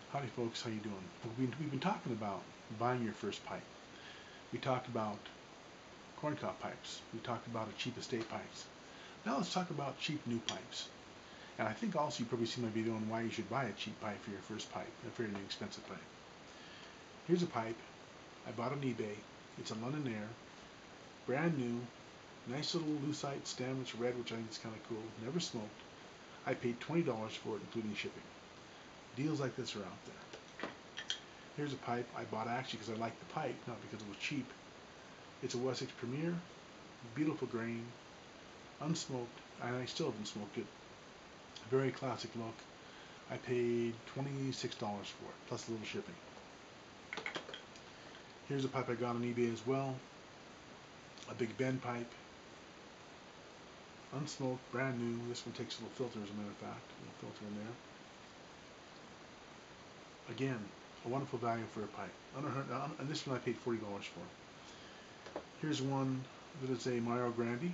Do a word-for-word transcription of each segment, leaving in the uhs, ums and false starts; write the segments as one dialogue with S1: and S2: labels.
S1: Howdy folks, how you doing? We've been, we've been talking about buying your first pipe. We talked about corncob pipes. We talked about a cheap estate pipes. Now let's talk about cheap new pipes. And I think also you've probably seen my video on why you should buy a cheap pipe for your first pipe, a very inexpensive pipe. Here's a pipe I bought on eBay. It's a London Air, brand new, nice little lucite stem. It's red, which I think is kind of cool. Never smoked. I paid twenty dollars for it, including shipping. Deals like this are out there. Here's a pipe I bought actually because I liked the pipe, not because it was cheap. It's a Wessex Premier, beautiful grain, unsmoked, and I still haven't smoked it. Very classic look. I paid twenty-six dollars for it, plus a little shipping. Here's a pipe I got on eBay as well. A Big Ben pipe. Unsmoked, brand new. This one takes a little filter, as a matter of fact. A little filter in there. Again, a wonderful value for a pipe. And this one I paid forty dollars for. Here's one that is a Mario Grande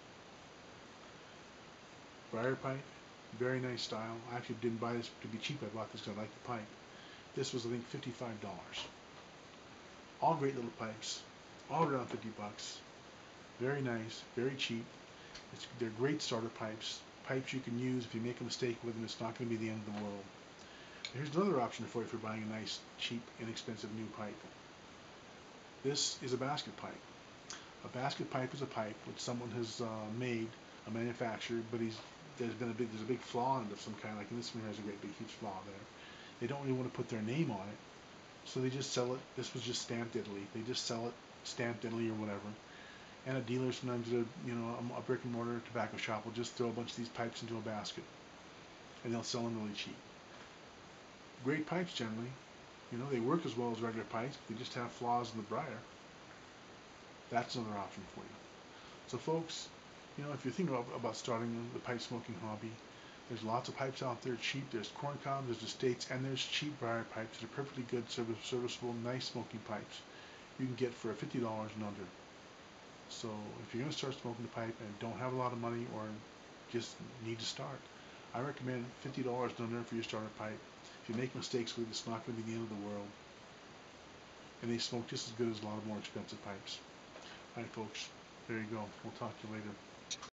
S1: briar pipe. Very nice style. I actually didn't buy this to be cheap. I bought this because I like the pipe. This was, I think, fifty-five dollars. All great little pipes. All around fifty bucks. Very nice. Very cheap. It's, they're great starter pipes. Pipes you can use. If you make a mistake with them, it's not going to be the end of the world. Here's another option for you for buying a nice, cheap, inexpensive new pipe. This is a basket pipe. A basket pipe is a pipe which someone has uh, made, a manufacturer, but he's there's been a big there's a big flaw in it of some kind. Like in this one, has a great big huge flaw there. They don't really want to put their name on it, so they just sell it. This was just stamped Italy. They just sell it stamped Italy or whatever. And a dealer sometimes, a you know, a, a brick and mortar tobacco shop will just throw a bunch of these pipes into a basket, and they'll sell them really cheap. Great pipes generally. You know, they work as well as regular pipes, but they just have flaws in the briar. That's another option for you. So folks, you know, if you're thinking about, about starting the pipe smoking hobby, there's lots of pipes out there cheap. There's corn cobs, there's estates, and there's cheap briar pipes that are perfectly good, service, serviceable, nice smoking pipes you can get for fifty dollars and under. So if you're going to start smoking a pipe and don't have a lot of money or just need to start, I recommend fifty dollars and under for your starter pipe. If you make mistakes with it, it's not going to be the end of the world. And they smoke just as good as a lot of more expensive pipes. Alright folks, there you go. We'll talk to you later.